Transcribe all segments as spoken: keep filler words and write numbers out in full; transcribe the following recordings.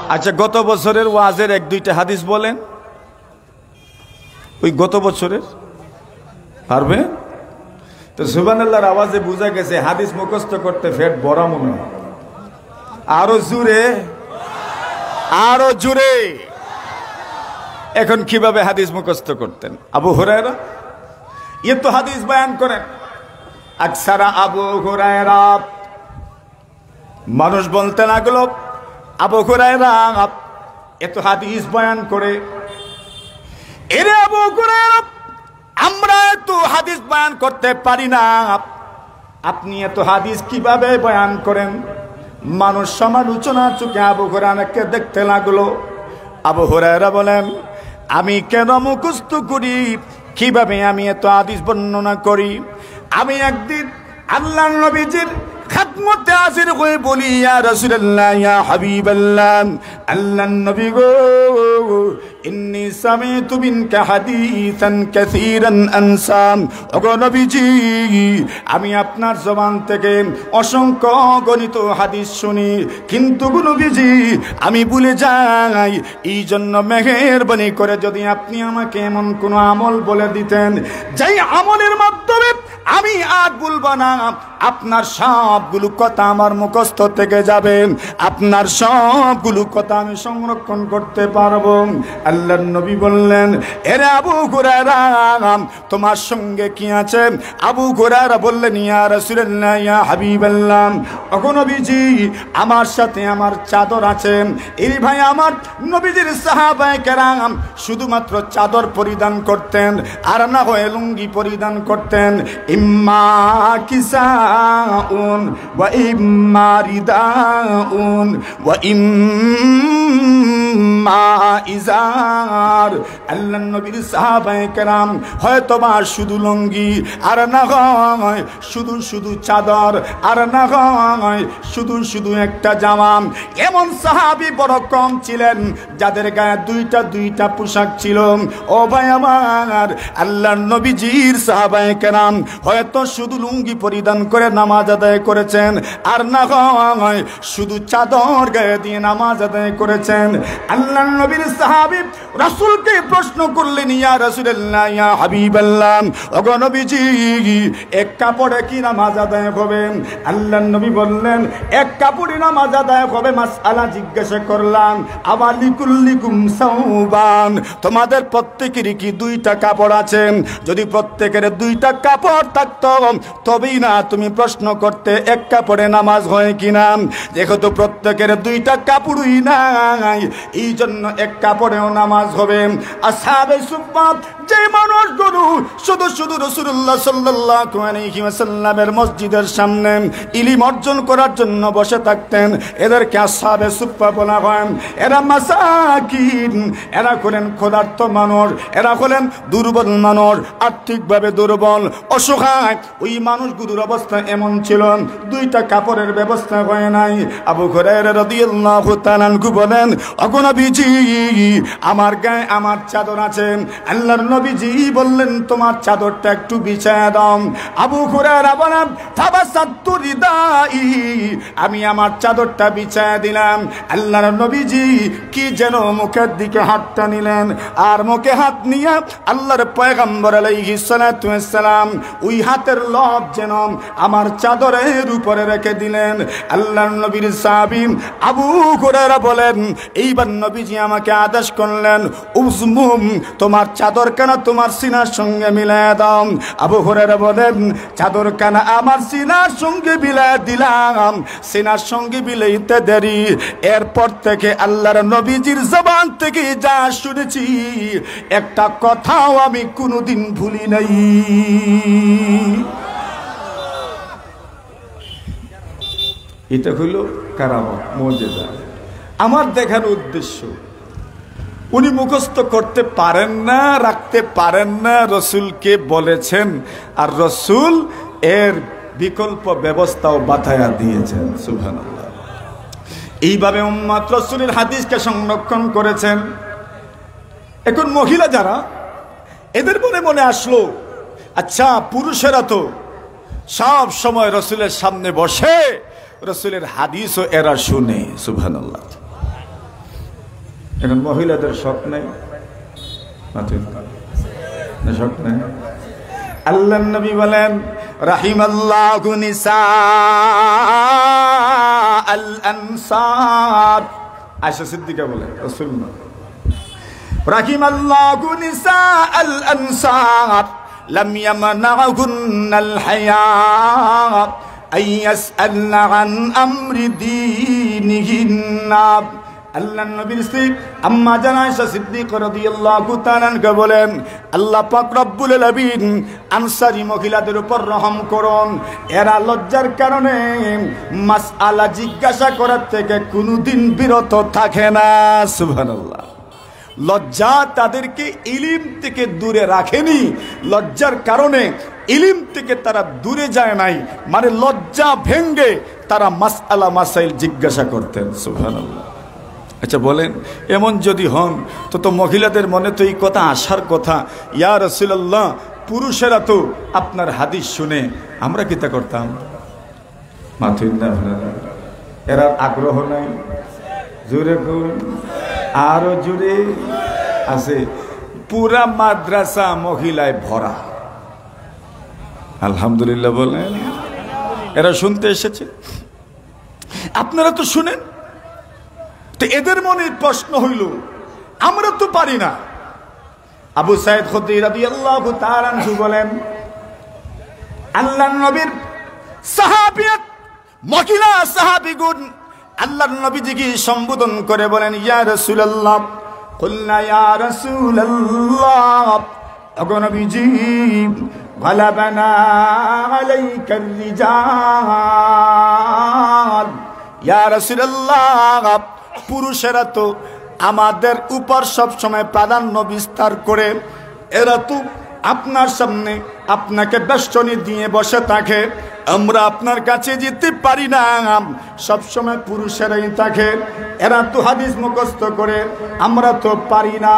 আচ্ছা, গত বছরের ওয়াজের এক দুইটা হাদিস বলেন, ওই গত বছরের পারবে তো? সুবহানাল্লাহর আওয়াজে বোঝা গেছে হাদিস মুখস্থ করতে ফেট বড় মনে হয়। আরো জোরে, আরো জোরে। এখন কিভাবে হাদিস মুখস্থ করতেন? আবু হুরায়রা এ তো হাদিস বয়ান করেন। আকসারা আবু হুরায়রা, মানুষ বলতে লাগলো আবু হুরায়রা এত হাদিস বয়ান করে। এরে আবু হুরায়রা, আমরা এত হাদিস বয়ান করতে পারি না, আপনি এত হাদিস কিভাবে বয়ান করেন? মানুষ সমালোচনা চোখে আবু হুরায়রাকে দেখতে লাগলো। আবু হুরায়রা বলেন, আমি কেন মুখস্থ করি, কিভাবে আমি এত হাদিস বর্ণনা করি? আমি একদিন আল্লাহর নবীজির খাদমতে হাজির হয়ে বলি, ইয়া রাসূলুল্লাহ, ইয়া হাবিবাল্লাহ, আল্লাহর নবী গো, ইন্নী সামি'তু মিনকা হাদিসান কাসীরান আনসা। ওগো নবীজি, আমি আপনার জবান থেকে অসংখ্য গণিত হাদিস শুনি, কিন্তু গো নবীজি আমি ভুলে যাই। এই জন্য মেহেরবানি করে যদি আপনি আমাকে এমন কোন আমল বলে দিতেন, যেই আমলের মাধ্যমে আমি আর ভুলব না, আপনার সবগুলো কথা আমার মুখস্থ থেকে যাবে, আপনার সবগুলো কথা আমি সংরক্ষণ করতে পারবো। আল্লাহর নবী বললেন, এরে আবু হুরায়রা, তোমার সঙ্গে কি আছে? আবু হুরায়রা বললেন, ইয়া রাসূলুল্লাহ, ইয়া হাবিবাল্লাহ, ওগো নবীজি আমার সাথে আমার চাদর আছে। এই ভাই আমার নবীজির সাহাবায়ে কেরাম শুধুমাত্র চাদর পরিধান করতেন, আর না হয় লুঙ্গি পরিধান করতেন। ইম্মা কিসাউন ওয়া ইম্মা রিদাউন ওয়া ইম্মা ইজার। আল্লাহর নবীর সাহাবায়ে কেরাম হয়তো বা শুধু লুঙ্গি, আর না হয় শুধু শুধু চাদর, আর না হয় শুধু শুধু একটা জামা। এমন সাহাবী বড় কম ছিলেন যাদের গায়ে দুইটা দুইটা পোশাক ছিল। ও ভাই আমার, আল্লাহর নবীজির সাহাবায়ে কেরাম হয়তো শুধু লুঙ্গি পরিধান করে নামাজ আদায় করেছেন, আর না হয় শুধু চাদর গায়ে দিয়ে নামাজ আদায় করেছেন। আল্লাহর নবীর সাহাবী রাসূলকে প্রশ্ন করলেন, ইয়া রাসূলুল্লাহ, ইয়া হাবিবাল্লাহ, ওগো নবীজি এক কাপড়ে কি নামাজ আদায় হবে? আল্লাহর নবী বললেন, এক কাপড়ে নামাজ আদায় হবে। মাসআলা জিজ্ঞাসা করলাম, আবার লিকুল্লিকুম সাওবান, তোমাদের প্রত্যেকেরই কি দুইটা কাপড় আছে? যদি প্রত্যেকের দুইটা কাপড় থাকতো তবেই না তুমি প্রশ্ন করতে এক কাপড়ে নামাজ হয় কিনা। যেহেতু প্রত্যেকের দুইটা কাপড়ই নাই, এই জন্য এক কাপড়েও নামাজ হবে। আসহাবে সুফফা যে মানুষগুলো শুধু শুধু রাসূলুল্লাহ সাল্লাল্লাহু আলাইহি ওয়াসাল্লামের মসজিদের সামনে ইলম অর্জন করার জন্য বসে থাকতেন, এদেরকে আসহাবে সুফফা বলা হয়। এরা মাসাকিন, এরা হলেন ক্ষুধার্ত মানুষ, এরা হলেন দুর্বল মানুষ, আর্থিকভাবে দুর্বল, অসহায়। ওই মানুষগুলোর অবস্থা এমন ছিল, দুইটা কাপড়ের ব্যবস্থা হয় নাই। আবু হুরায়রা রাদিয়াল্লাহু তাআলা আনহু বলেন, ওগো নবীজি আমার গায়ে আমার চাদর আছে। আল্লাহর নবীজি বললেন, তোমার চাদরটা একটু বিছায়া দাও। আবু হুরায়রা বলেন, ফাবাসাতু রিদাই, আমি আমার চাদরটা বিছায়া দিলাম। আল্লাহর নবীজি কি যেন মুখের দিকে হাতটা নিলেন, আর মুখে হাত নিয়ে আল্লাহর পয়গম্বর আলাইহিস সালাতু ওয়াস সালাম ওই হাতের লব যেন আমার চাদরের উপরে রেখে দিলেন। আল্লাহর নবীর সাহাবী আবু হুরায়রা বলেন, এইবার নবীজি আমাকে আদেশ করলেন, উজমুম, তোমার চাদর কানা তোমার সিনার সঙ্গে মিলায়া দাও। আবু হুরায়রা বলেন, চাদর কানা আমার সিনার সঙ্গে মিলায়া দিলাম। সিনার সঙ্গে মিলাইতে দেরি, এরপর থেকে আল্লাহর নবীজির জবান থেকে যা শুনেছি একটা কথাও আমি কোনোদিন ভুলি নাই। এটা হইল কারামত, মুজিজা। আমার দেখার উদ্দেশ্য, উনি মুখস্থ করতে পারেন না, রাখতে পারেন না, রসুলকে বলেছেন, আর রসুল এর বিকল্প ব্যবস্থাও বাতায়া দিয়েছেন। সুবহানাল্লাহ। এইভাবে উম্মত রসুলের হাদিসকে সংরক্ষণ করেছেন। এখন মহিলা যারা, এদের মনে মনে আসলো, আচ্ছা পুরুষেরা তো সব সময় রসুলের সামনে বসে, রসুলের হাদিসও এরা শুনে। সুবহানাল্লাহ। এখন মহিলাদের শখ নেই, শখ নেই। আল্লাহ নবী বলেন রাহিমাল্লাহু নিসা আল আনসার। আয়েশা সিদ্দিকা বলেন রাসূলুল্লাহ রাহিমাল্লাহু নিসা আল আনসার লাম ইয়ামনাহুন্নাল হায়া আইয়াসআলনা আন আমরি দীনিহিন্না। আল্লাহ নবীর স্ত্রী আম্মা জান আয়েশা সিদ্দিকা রাদিয়াল্লাহু তাআলা আনহা বলেন আল্লাহ পাক রব্বুল আলামিন আনসারী মহিলাদের উপর রহম করুন, এরা লজ্জার কারণে মাসআলা জিজ্ঞাসা করার থেকে কোনোদিন বিরত থাকে না। সুবহানাল্লাহ। লজ্জা তাদেরকে ইলম থেকে দূরে রাখেনি, লজ্জার কারণে ইলম থেকে তারা দূরে যায় নাই, মানে লজ্জা ভেঙ্গে তারা মাসআলা মাসাইল জিজ্ঞাসা করতেন। সুবহানাল্লাহ। আচ্ছা বলেন, এমন যদি হন তো তো মহিলাদের মনে তো এই কথা আসার কথা, ইয়া রাসূলুল্লাহ পুরুষেরা তো আপনার হাদিস শুনে, আমরা কি তা করতাম? মাথুই না, এরা আগ্রহ নাই, জোরে কোন আরো জোরে আছে, পুরা মাদ্রাসা মহিলায় ভরা। আলহামদুলিল্লাহ বলেন, এরা শুনতে এসেছে, আপনারা তো শুনেন। তো এদের মনে প্রশ্ন হইল আমরা তো পারি না। আবু সাইদ খুদরি রাদিয়াল্লাহু তাআলা আনহু বলেন আল্লাহর নবীর সাহাবিয়ত মহিলা সাহাবীগণ আল্লাহর নবীজিকে সম্বোধন করে বলেন ইয়া রাসূলুল্লাহ, কুলনা ইয়া রাসূলুল্লাহ, ওগো নবীজি গালাবানা আলাইকার রিজাল। ইয়া রাসূলুল্লাহ পুরুষেরা তো আমাদের উপর সব সময় প্রাধান্য বিস্তার করে, এরা তো আপনার সামনে আপনাকে বেষ্টনী দিয়ে বসে থাকে, আমরা আপনার কাছে যেতে পারি না, সব সময় পুরুষেরাই থাকে, এরা তো হাদিস মুখস্থ করে, আমরা তো পারি না,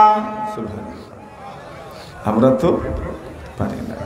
আমরা তো পারি না।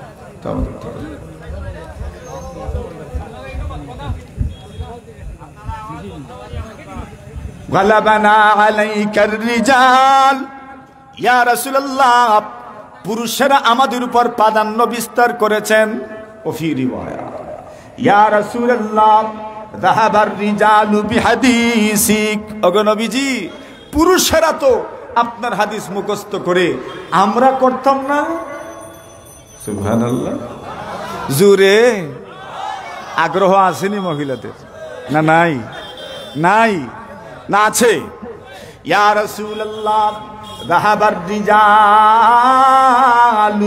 গালাবানা আলাইকার রিজাল, ইয়া রাসূলুল্লাহ পুরুষেরা আমাদের উপর প্রাধান্য বিস্তার করেছেন। ওফি রিওয়ায়া ইয়া রাসূলুল্লাহ যাহাবার রিজালু বিহাদিসিক, ওগো নবীজি পুরুষেরা তো আপনার হাদিস মুখস্থ করে, আমরা করতাম না। সুবহানাল্লাহ। জোরে আগ্রহ আসেনি মহিলাদের? না নাই? নাই না আছে? ইয়া রাসূলুল্লাহ যাহাবার রিজালু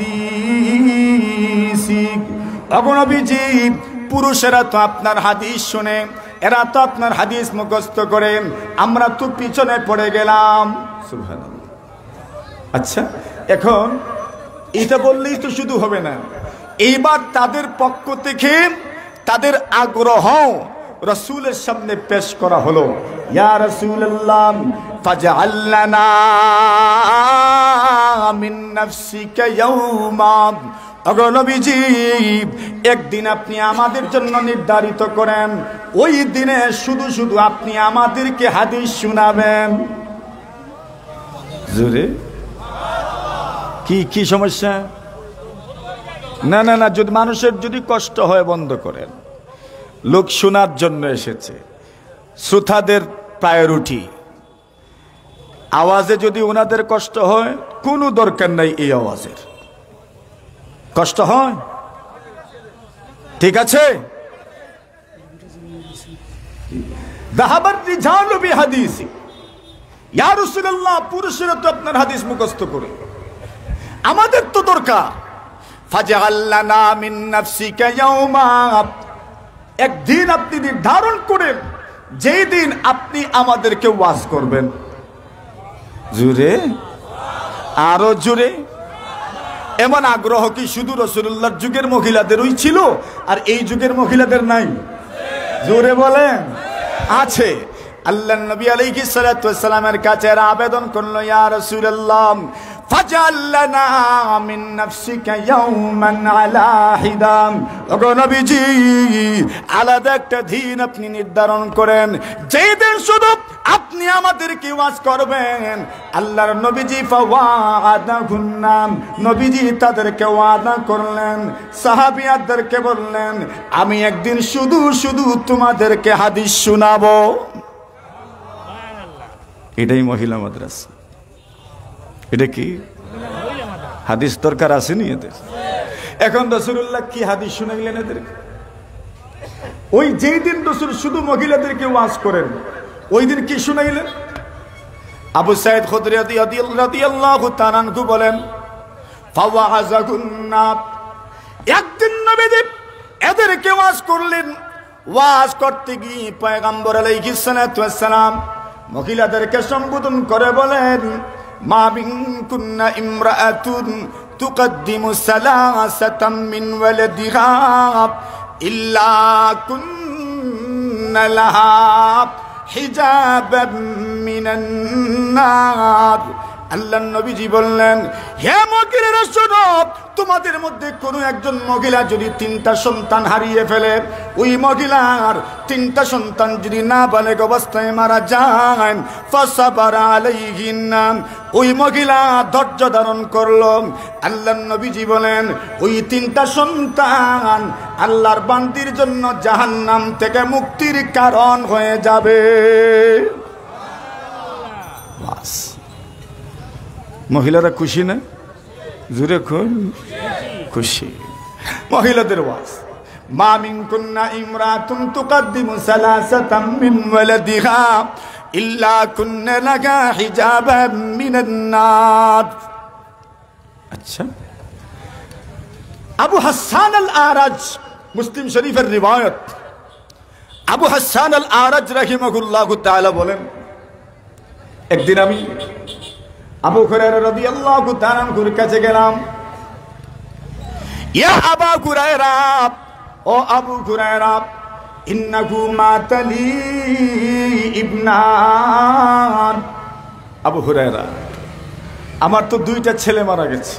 বিহাদিসিক, ওগো নবীজি পুরুষেরা তো আপনার হাদিস শুনে, এরা তো আপনার হাদিস মুখস্থ করে, আমরা তো পিছনে পড়ে গেলাম। সুবহানাল্লাহ। আচ্ছা এখন এটা বললেই তো শুধু হবে না, এইবার তাদের পক্ষ থেকে তাদের আগ্রহ রাসূলের সামনে পেশ করা হলো। ইয়া রাসূলুল্লাহ ফাজআল লানা মিন নাফসিকা ইয়াওমা, ওগো নবীজি একদিন আপনি আমাদের জন্য নির্ধারিত করেন, ওই দিনে শুধু শুধু আপনি আমাদেরকে হাদিস শোনাবেন। জোরে কি কি সমস্যা? না না না, যদি মানুষের যদি কষ্ট হয় বন্ধ করেন, লোক শোনার জন্য এসেছে, শ্রোতাদের প্রায়োরিটি। আওয়াজে যদি ওনাদের কষ্ট হয় কোনো দরকার নাই, এই আওয়াজের কষ্ট হয়, ঠিক আছে? যাহাবার রিজালু বিহাদিসি, ইয়া রাসূলুল্লাহ পুরুষেরা তো আপনার হাদিস মুখস্থ করে, আমাদের তো দরকার। ফাজআল লানা মিন নাফসিকা ইয়াওমা, একদিন আপনি নির্ধারণ করেন যেই দিন আপনি আমাদেরকে ওয়াজ করবেন। জোরে আরো জোরে। এমন আগ্রহ কি শুধু রাসূলুল্লাহর যুগের মহিলাদেরই ছিল আর এই যুগের মহিলাদের নাই? জোরে বলেন। আছে। আল্লাহর নবী আলাইহিস সালাতু ওয়াস সালামের কাছে আবেদন করলো, ইয়া রাসূলুল্লাহ ফাজআল লানা মিন নাফসিকা ইয়াওমান আলা হিদাম, ওগো নবীজি আলাদা একটা দিন আপনি নির্ধারণ করেন, যেই দিন শুধু আপনি আমাদেরকে ওয়াজ করবেন। আল্লাহর নবীজি ফাওয়াদাহুন্নাম, নবীজি তাদেরকে ওয়াদা করলেন, সাহাবিয়াদেরকে বললেন আমি একদিন শুধু শুধু তোমাদেরকে হাদিস শোনাবো। এটাই মহিলা মাদ্রাসা। এটা কি হাদিস দরকার আসেনি এদের? এখন রাসূলুল্লাহ কি হাদিস শুনাইলেন এদেরকে? ওই যেই দিন রাসূল শুধু মহিলাদেরকে ওয়াজ করেন, ওই দিন কি শুনাইলেন? আবু সাঈদ খুদরি রাদিয়াল্লাহু তাআলা আনহু বলেন ফাওয়াযাকুন্না, একদিন নবীজি এদেরকে ওয়াজ করলেন। ওয়াজ করতে গিয়ে পয়গম্বর আলাইহিস সালাতু ওয়াস সালাম মহিলাদেরকে সম্বোধন করে বলেন মা মিনকুন্না ইমরাআতুন তুকদ্দিমু সালাসাতাম মিন ওয়ালাদিহা ইল্লা কুন্না লাহা হিজাবাম মিনান নার। আল্লাহর নবীজি বললেন হে মহিলারা শোনো, তোমাদের মধ্যে কোনো একজন মহিলা যদি তিনটা সন্তান হারিয়ে ফেলে, ওই মহিলার তিনটা সন্তান যদি নাবালেগ অবস্থায় মারা যায়, ফাসাবারা আলাইহিন্না, ওই মহিলা ধৈর্য ধারণ করলো। আল্লাহর নবীজি বলেন ওই তিনটা সন্তান আল্লাহর বান্দির জন্য জাহান্নাম থেকে মুক্তির কারণ হয়ে যাবে। বাস, মহিলারা খুশি না? জুরে খুন খুশি। মহিলাদের ওয়াজ মা মিনকুন্না ইমরাতুন তুকদ্দিমু সালাসাতাম মিন ওয়ালাদিহা ইল্লা কুন্না লাকা হিজাবাম মিনান নার। আচ্ছা, আবু হাসান আল আরাজ, মুসলিম শরীফের রিওয়ায়াত, আবু হাসান আল আরাজ রাহিমাহুল্লাহু তাআলা বলেন একদিন আমি আবু হুরায়রা রাদিয়াল্লাহু তাআলা আনহুর কাছে গেলাম। ইয়া আবু হুরায়রা, ও আবু হুরায়রা, ইন্নাহু মাতালি ইবনান। আবু হুরায়রা, আমার তো দুইটা ছেলে মারা গেছে,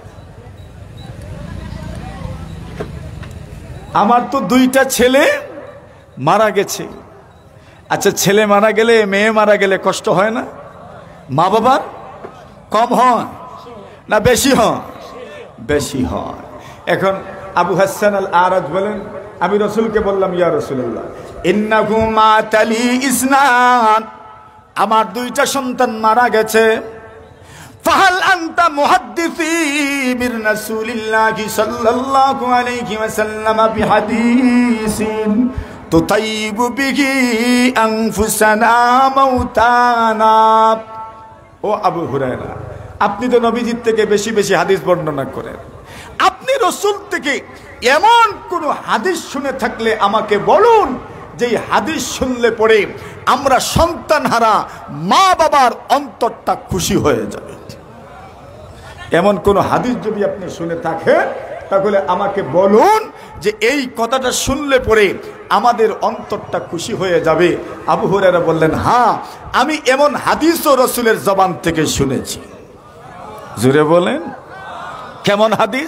আমার তো দুইটা ছেলে মারা গেছে। আচ্ছা, ছেলে মারা গেলে, মেয়ে মারা গেলে কষ্ট হয় না? মা বাবার কম হয় না বেশি হয়? বেশি হয়। এখন আবু হাসান আল আরাজ বলেন আমি রাসূলকে বললাম ইয়া রাসূলুল্লাহ ইন্নাহু মাতালি ইসনান, আমার দুইটা সন্তান মারা গেছে। ফাহাল আনতা মুহাদ্দিসি বির রাসূলিল্লাহি সাল্লাল্লাহু আলাইহি ওয়াসাল্লাম বিহাদিসিন তুতাইবু বিহি আনফুসানা মাউতানা। ও আবু হুরায়রা, আপনি তো নবীজির থেকে বেশি বেশি হাদিস বর্ণনা করেন, আপনি রাসূল থেকে এমন কোন হাদিস শুনে থাকলে আমাকে বলুন যে হাদিস শুনলে পরে আমরা সন্তানহারা মা বাবার অন্তরটা খুশি হয়ে যাবে। এমন কোন হাদিস যদি আপনি শুনে থাকেন তাহলে আমাকে বলুন যে এই কথাটা শুনলে পরে আমাদের অন্তরটা খুশি হয়ে যাবে। আবু হুরায়রা বললেন হ্যাঁ, আমি এমন হাদিসও রাসূলের জবান থেকে শুনেছি। জোরে বলেন কেমন হাদিস?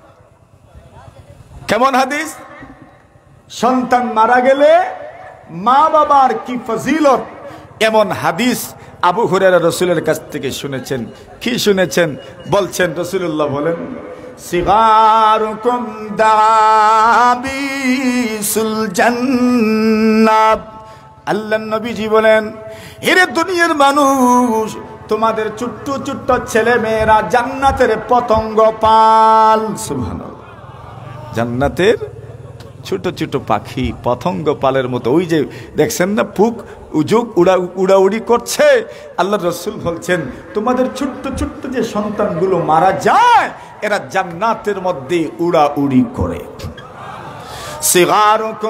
কেমন হাদিস? সন্তান মারা গেলে মা বাবার কি ফজিলত, এমন হাদিস আবু হুরায়রা রাসূলের কাছ থেকে শুনেছেন। কি শুনেছেন? বলছেন রাসূলুল্লাহ বলেন সিগারুকুম দাবিসুল জান্নাত। আল্লাহর নবীজি বলেন এরে দুনিয়ার মানুষ, তোমাদের ছোট্ট ছোট্ট ছেলে মেয়েরা জান্নাতের পতঙ্গ পাল। সুবহানাল্লাহ, জান্নাতের ছোট ছোট পাখি পতঙ্গ পালের মতো। ওই যে দেখছেন না ফুক উজুক উড়া উড়াউড়ি করছে, আল্লাহ রাসূল বলছেন তোমাদের ছোট্ট ছোট্ট যে সন্তানগুলো মারা যায় এরা জান্নাতের মধ্যে উড়াউড়ি করে। সিগারুকুম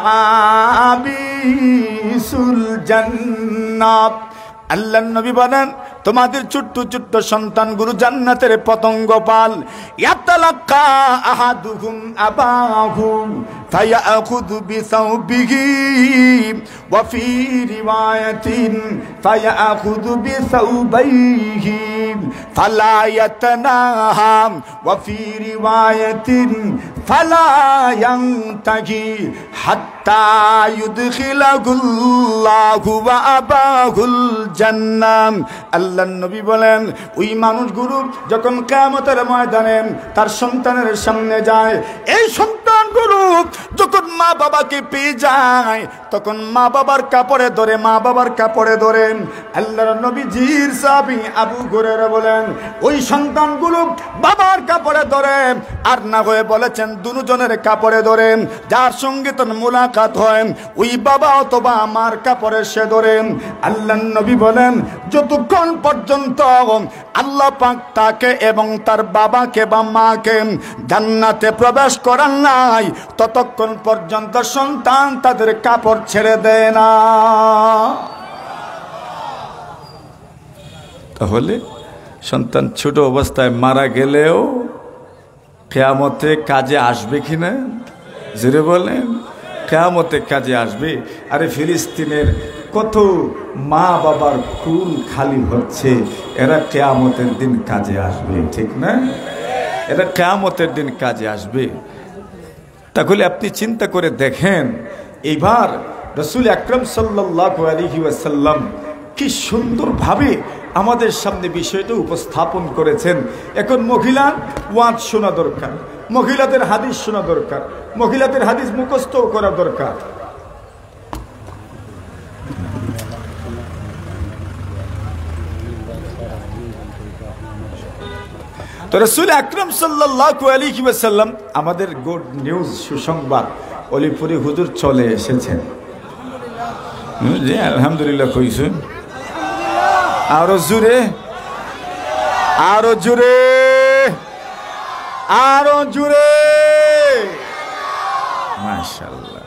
দাবিসুল জান্নাত। আল্লাহর নবী বলেন তোমাদের ছোট্ট ছোট্ট সন্তানগুলো জান্নাতের পতঙ্গ পাল। ইয়াতালাক্কা আহাদুহুম আবাহু ফায়াখুযু বিসাওবিহি ওয়া ফি রিওয়ায়াতিন ফায়াখুযু বিসাওবাইহি ফালা ইয়াতনাহা ওয়া ফি রিওয়ায়াতিন ফালা ইয়ানতাহি হাত্তা ইউদখিলাহুল্লাহু ওয়া আবাহুল জান্নাহ। আল্লাহর নবী বলেন ওই মানুষগুলো যখন কিয়ামতের ময়দানে তার সন্তানের সামনে যায়, এই সন্তানগুলো যখন মা বাবাকে পেয়ে যায় তখন মা বাবার কাপড়ে ধরে মা বাবার কাপড়ে ধরে আল্লাহর নবীজির সাহাবী আবু হুরায়রা বলেন ওই সন্তানগুলো বাবার কাপড়ে ধরে, আর না হয়ে বলেছেন দুজনের কাপড়ে ধরে, যার সঙ্গে তার মুলাকাত হয় ওই বাবা অথবা আমার কাপড়ে সে ধরে। আল্লাহর নবী বলেন যতক্ষণ পর্যন্ত আল্লাহ পাক তাকে এবং তার বাবাকে বা মাকে জান্নাতে প্রবেশ করান নাই ততক্ষণ পর্যন্ত সন্তান তাদের কাপড় ছেড়ে দেয় না। তাহলে সন্তান ছোট অবস্থায় মারা গেলেও কিয়ামতে কাজে আসবে কিনা? জোরে বলেন, কিয়ামতে কাজে আসবে। আরে ফিলিস্তিনের কত মা বাবার কুল খালি হচ্ছে, এরা কিয়ামতের দিন কাজে আসবে, ঠিক না? এরা কিয়ামতের দিন কাজে আসবে। তাহলে আপনি চিন্তা করে দেখেন, এইবার রাসূল আকরাম সাল্লাল্লাহু আলাইহি ওয়াসাল্লাম কি সুন্দরভাবে আমাদের সামনে বিষয়টা উপস্থাপন করেছেন। এখন মহিলার ওয়াজ শোনা দরকার, মহিলাদের হাদিস শোনা দরকার, মহিলাদের হাদিস মুখস্থ করা দরকার। তো রাসূল আকরাম সাল্লাল্লাহু আলাইহি ওয়াসাল্লাম আমাদের গুড নিউজ সুসংবাদ অলিপুরি হুজুর চলে এসেছেন। জি আলহামদুলিল্লাহ কইছেন, আরো জোরে, আরো জোরে, আরো জোরে, মাশাআল্লাহ।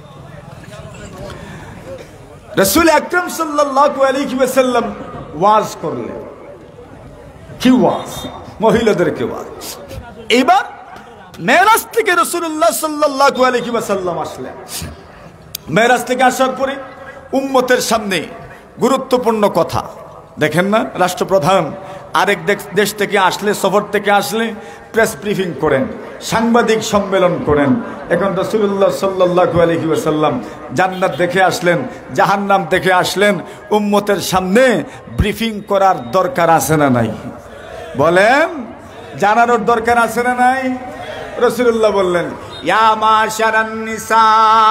রাসূল আকরাম সাল্লাল্লাহু আলাইহি ওয়াসাল্লাম ওয়াজ করলেন। কি ওয়াজ? মহিলাদেরকে ওয়াজ। এবার মেরাজ থেকে রাসূলুল্লাহ সাল্লাল্লাহু আলাইহি ওয়াসাল্লাম আসলেন। মেরাজ থেকে আসার পরে উম্মতের সামনে গুরুত্বপূর্ণ কথা, দেখেন না, রাষ্ট্রপ্রধান আরেক দেশ থেকে আসলে, সফর থেকে আসলে প্রেস ব্রিফিং করেন, সাংবাদিক সম্মেলন করেন। এখন রাসূলুল্লাহ সাল্লাল্লাহু আলাইহি ওয়াসাল্লাম জান্নাত দেখে আসলেন, জাহান্নাম দেখে আসলেন, উম্মতের সামনে ব্রিফিং করার দরকার আছে না নাই? বলেন, জানানোর দরকার আছে না নাই? রাসূলুল্লাহ বললেন ইয়া মাশারান নিসা,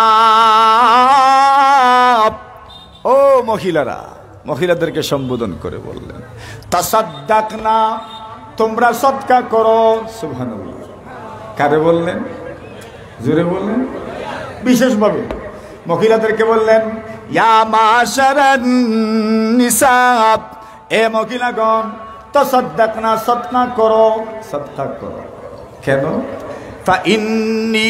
ও মহিলারা, মহিলাদেরকে সম্বোধন করে বললেন তাসাদ্দাকনা, তোমরা সদকা করো। সুবহানাল্লাহ। কারে বললেন? জোরে বললেন। বিশেষভাবে মহিলাদেরকে বললেন ইয়া মাশারান নিসা, এ মহিলাগণ তাসাদ্দাকনা, সদকা করো, সদকা করো। কেন? ফা ইন্নী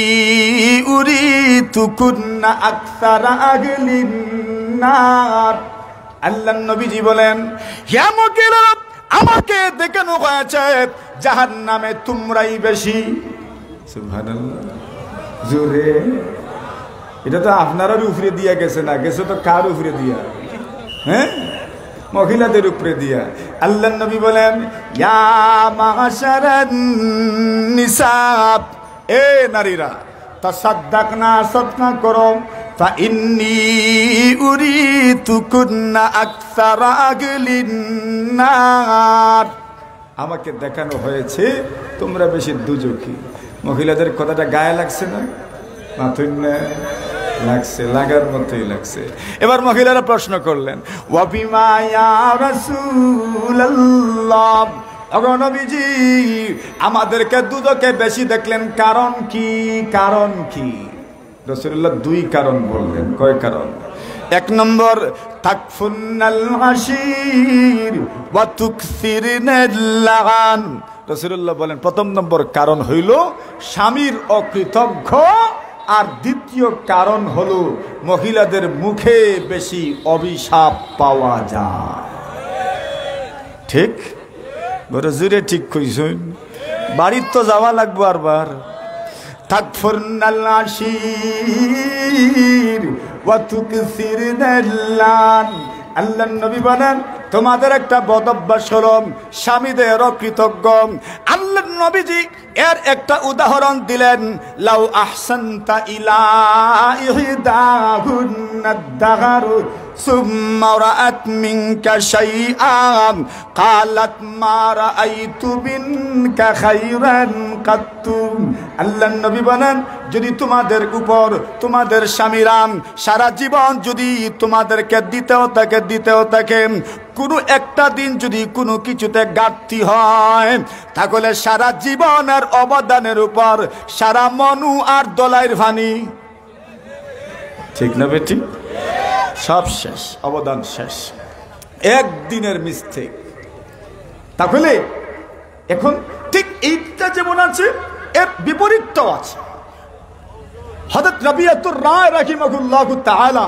উরিতুকুন্না আকসারা আহলিন নার। আল্লাহর নবীজি বলেন হে মহিলারা, আমাকে দেখানো হয়েছে জাহান্নামে তোমরাই বেশি। সুবহানাল্লাহ। জোরে। এটা তো আপনারও উপরে দিয়া গেছে না, গেছে তো কার উপরে দিয়া? হ্যাঁ, মহিলাদের উপরে দিয়া। আল্লাহর নবী বলেন ইয়া মাশারান নিসা, এ নারীরা তাসাদ্দাকনা, সদকা করো। ফা ইন্নী উরিতুকুন্না আকসারা আহলিন নার, আমাকে দেখানো হয়েছে তোমরা বেশি দুজকি। মহিলাদের কথাটা গায়ে লাগছে না? মাথুন না লাগছে, লাগার মতোই লাগছে। এবার মহিলারা প্রশ্ন করলেন ওয়া বিমা ইয়া রাসূলুল্লাহ, ওগো নবীজি আমাদেরকে দুজকে বেশি দেখলেন, কারণ কি? কারণ কি? রাসূলুল্লাহ দুই কারণ বললেন। কয় কারণ? এক নম্বর তাকফুন্নাল আশির ওয়া তুকসিরনাল লাগান। রাসূলুল্লাহ বলেন প্রথম নম্বর কারণ হইল স্বামীর অকৃতজ্ঞ, আর দ্বিতীয় কারণ হলো মহিলাদের মুখে বেশি অভিশাপ পাওয়া যায়। ঠিক বড় জোরে ঠিক কইছেন। বাড়ির তো যাওয়া লাগবো আরবার। তাকফুরনাল আশির ওয়া তুকসিরনাল লান। আল্লাহর নবী বলেন তোমাদের একটা বদ অভ্যাস হলো স্বামীদের অকৃতজ্ঞ। আল্লাহর নবীজি এর একটা উদাহরণ দিলেন, লাউ আহসানতা ইলা ইহদাহুন্না দাগারু সুম্মা রাআত মিনকা শাইআন ক্বালাত মা রাআইতু মিনকা খায়রান কাত্তু। আল্লাহর নবী বলেন, যদি তোমাদের উপর তোমাদের স্বামীরাম সারা জীবন যদি তোমাদেরকে দিতেও থাকে দিতেও থাকে কোনো একটা দিন যদি কোনো কিছুতে ঘাটতি হয়, তাহলে সারা জীবনের অবদানের উপর সারা মনু আর দলাইর ভানি, ঠিক না বেটি, সব শেষ, অবদান শেষ, একদিনের মিস্টেক। তাহলে এখন ঠিক এইটা যেমন আছে এর বিপরীতটাও আছে। হযরত রাবিয়াতুর রায় রাহিমাহুল্লাহু তাআলা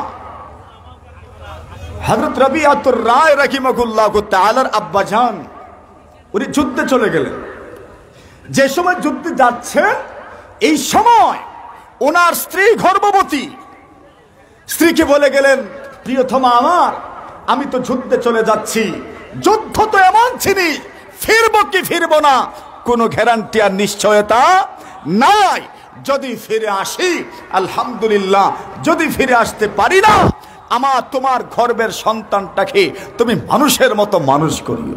হযরত রাবিয়াতুর রায় রাহিমাহুল্লাহু তাআলার আব্বাজান উনি যুদ্ধে চলে গেলেন। যে সময় যুদ্ধে যাচ্ছেন এই সময় ওনার স্ত্রী গর্ভবতী। স্ত্রীকে বলে গেলেন, প্রিয়তমা আমার, আমি তো যুদ্ধে চলে যাচ্ছি, যুদ্ধ তো এমন জিনিস ফিরবো কি ফিরবো না কোনো গ্যারান্টি আর নিশ্চয়তা নাই। যদি ফিরে আসি আলহামদুলিল্লাহ, যদি ফিরে আসতে পারি না আমার তোমার গর্ভের সন্তানটাকে তুমি মানুষের মতো মানুষ করিও।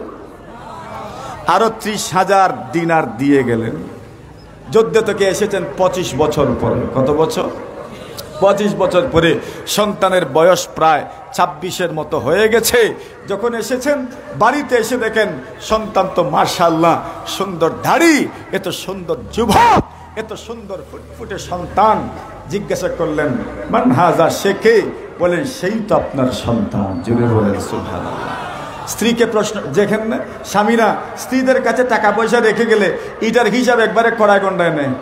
আরো ত্রিশ হাজার দিনার দিয়ে গেলেন। যুদ্ধ থেকে এসেছেন পঁচিশ বছর পরে। কত বছর? পঁচিশ বছর পরে। সন্তানের বয়স প্রায় ছাব্বিশের মতো হয়ে গেছে। যখন এসেছেন বাড়িতে এসে দেখেন সন্তান তো মাশাআল্লাহ সুন্দর দাড়ি, এত সুন্দর যুবক, এত সুন্দর ফুটফুটে সন্তান। জিজ্ঞাসা করলেন, মান হাজা, সে কে? বলেন, সেই তো আপনার সন্তান। জুড়ে বলেন সুবহানাল্লাহ। স্ত্রীকে প্রশ্ন, দেখেন না স্বামীরা স্ত্রীদের কাছে টাকা পয়সা রেখে গেলে এটার হিসাব একবারে কড়ায় গন্ডায় নেয়,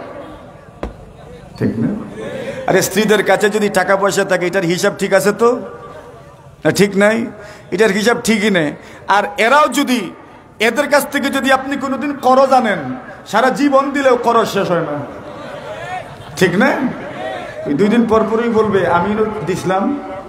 ঠিক না? আরে স্ত্রীদের কাছে যদি টাকা পয়সা থাকে এটার হিসাব ঠিক আছে তো না ঠিক নাই? এটার হিসাব ঠিকই নেই। আর এরাও যদি, এদের কাছ থেকে যদি আপনি কোনোদিন করো জানেন, সারা জীবন দিলেও করো শেষ হয় না, ঠিক না? দুই দিন পর পরই বলবে আমি দিছিলাম।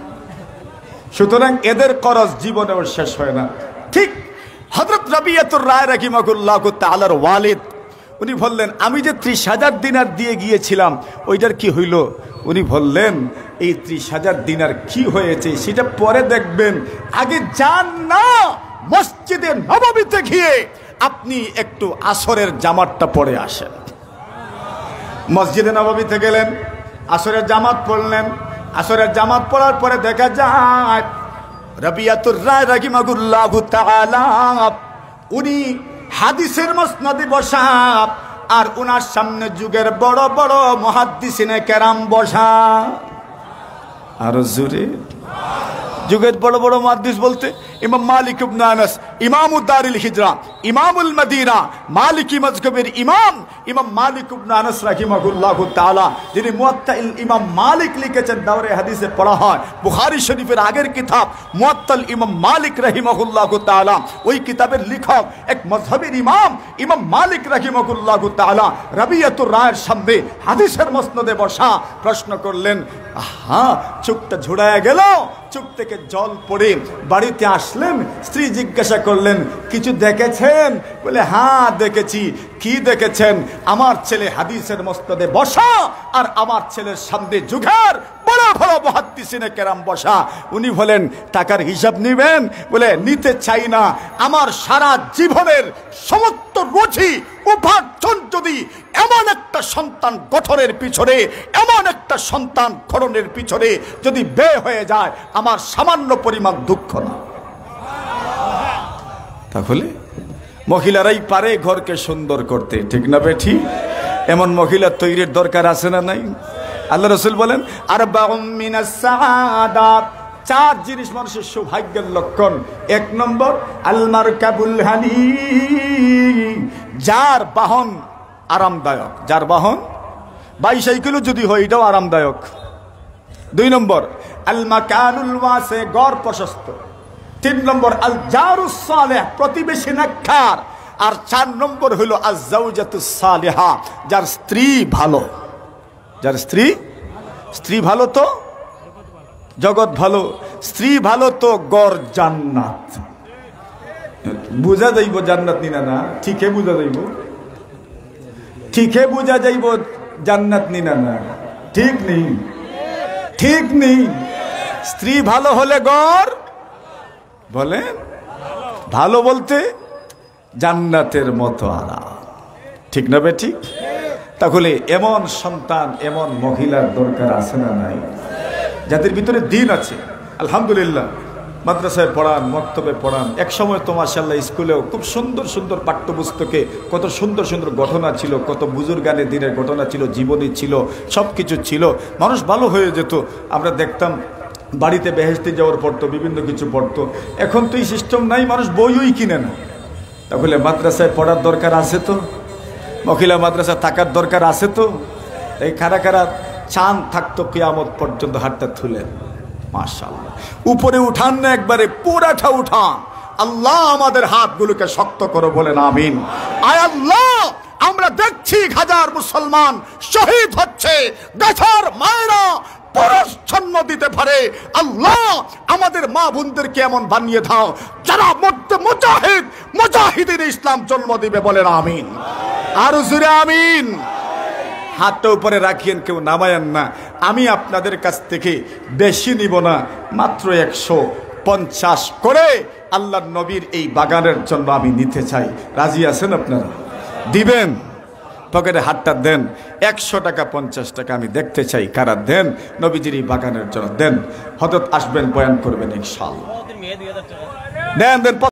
সুতরাং এদের করজ জীবনেও শেষ হয় না। ঠিক হযরত রাবিয়াতুর রায় রাহিমাহুল্লাহু তাআলার ওয়ালিদ উনি বললেন, আমি যে ত্রিশ হাজার দিনার দিয়ে গিয়েছিলাম ওইটার কি হইল? উনি বললেন, এই ত্রিশ হাজার দিনার কি হয়েছে সেটা পরে দেখবেন, আগে যান না মসজিদে নববীতে গিয়ে আপনি একটু আসরের জামাতটা পরে আসেন। মসজিদে নববীতে গেলেন, আসরের জামাত পড়লেন। আসরের জামাত পড়ার পরে দেখা যায় রাবিয়াতুর রায় রাহিমাহুল্লাহু তাআলা উনি হাদিসের মসনদে বসা, আর উনার সামনে যুগের বড় বড় মুহাদ্দিসিনে কেরাম বসা। আরো জোরে, যুগের বড় বড় মুহাদ্দিস বলতে ইমাম মালিক ইবনে আনাস, ইমামুদ দারিল হিজরা, ইমামুল মদিনা, মালিকি মাযহাবের ইমাম ইমাম মালিক ইবনে আনাস রাহিমাহুল্লাহু তাআলা, যিনি মুয়াত্তাইল ইমাম মালিক লিখেছেন, দাওরে হাদিসে পড়া হয়। বুখারী শরীফের আগের কিতাব মুয়াত্তাল ইমাম মালিক রাহিমাহুল্লাহু তাআলা, ওই কিতাবের লেখক এক মাযহাবের ইমাম ইমাম মালিক রাহিমাহুল্লাহু তাআলা রাবিয়াতুর রায়ের সামনে হাদিসের মসনদে বসা প্রশ্ন করলেন। আহা, চোখটা ঝুড়ায় গেল, চোখ থেকে জল পড়ে বাড়িতে আসলেন। স্ত্রী জিজ্ঞাসা করলেন, কিছু দেখেছেন? বলে, হ্যাঁ দেখেছি। কি দেখেছেন? আমার ছেলে হাদিসের মসনদে বসা, আর আমার ছেলের সামনে যুগের বড় বড় মুহাদ্দিসিনে কেরাম বসা। উনি বলেন, টাকার হিসাব নিবেন? বলে, নিতে চাই না। আমার সারা জীবনের সমস্ত রুচি উপার্জন যদি এমন একটা সন্তান গঠনের পিছনে, এমন একটা সন্তান গঠনের পিছনে যদি ব্যয় হয়ে যায়, আমার সামান্য পরিমাণ দুঃখ না। তাহলে মহিলারাই পারে ঘরকে সুন্দর করতে, ঠিক না বেঠি? এমন মহিলা তৈরির দরকার আছে না নাই? আল্লাহ রাসূল বলেন, আরবাউম মিনাস সাআদাত, চার জিনিস মানুষের সৌভাগ্যের লক্ষণ। এক নম্বর আল মারকাবুল হানি, যার বাহন আরামদায়ক, যার বাহন বাইসাইকেলও যদি হয় এটাও আরামদায়ক। দুই নম্বর আল মাকানুল ওয়াসি, ঘর প্রশস্ত। তিন নম্বর আল জারুস সালেহ, প্রতিবেশী নেককার। আর চার নম্বর হলো আজ জাওজাতুস সালিহা, যার স্ত্রী ভালো। যার স্ত্রী স্ত্রী ভালো তো জগৎ ভালো, স্ত্রী ভালো তো গড় জান্নাত। বুঝা যাইব জান্নাত নিনা না, ঠিকই বুঝা যাইব, ঠিকই বুঝা যাইব জান্নাত নিনা না। ঠিক নেই, ঠিক নেই। স্ত্রী ভালো হলে ঘর বলে ভালো বলতে জান্নাতের মতো আরাম, ঠিক না বে ঠিক? তাহলে এমন সন্তান, এমন মহিলার দরকার আছে না নাই, যাদের ভিতরে দিন আছে। আলহামদুলিল্লাহ, মাদ্রাসায় পড়ান, মক্তবে পড়ান। এক সময় তো মাশাআল্লাহ স্কুলেও খুব সুন্দর সুন্দর পাঠ্যপুস্তকে কত সুন্দর সুন্দর ঘটনা ছিল, কত বুজুর্গানে দিনের ঘটনা ছিল, জীবনী ছিল, সব কিছু ছিল। মানুষ ভালো হয়ে যেত। আমরা দেখতাম বাড়িতে বেহেশতে যাওয়ার পড়তো, বিভিন্ন কিছু পড়তো। এখন তো এই সিস্টেম নাই, মানুষ বইই কিনে না। তাহলে মাদ্রাসায় পড়ার দরকার আছে তো, মহিলা মাদ্রাসা থাকার দরকার আছে তো। এই কারা কারা চাঁদ থাকতো কিয়ামত পর্যন্ত হাতটা তুলেন, মাশাআল্লাহ। উপরে উঠান না, একবারে পুরাটা উঠান। আল্লাহ আমাদের হাতগুলোকে শক্ত করে বলেন আমিন। আয় আল্লাহ, আমরা দেখছি হাজার মুসলমান শহীদ হচ্ছে, গাছার মায়েরা পরচ্ছন্ন দিতে পারে। আল্লাহ আমাদের মা বোনদেরকে এমন বানিয়ে দাও যারা মধ্যে মুজাহিদ, মুজাহিদিন ইসলাম জন্ম দিবে, বলেন আমিন। আর জোরে আমিন। হাতটা উপরে রাখিয়েন, কেউ নামায়েন না। আমি আপনাদের কাছ থেকে বেশি নিব না, মাত্র একশো পঞ্চাশ করে আল্লাহর নবীর এই বাগানের জন্য আমি নিতে চাই। রাজি আছেন আপনারা? দিবেন? পকেটে হাতটা দেন। একশো টাকা, পঞ্চাশ টাকা আমি দেখতে চাই কারা দেন নবীজির এই বাগানের জন্য। দেন, হযরত আসবেন, বয়ান করবেন ইনশাআল্লাহ। দেন দেন।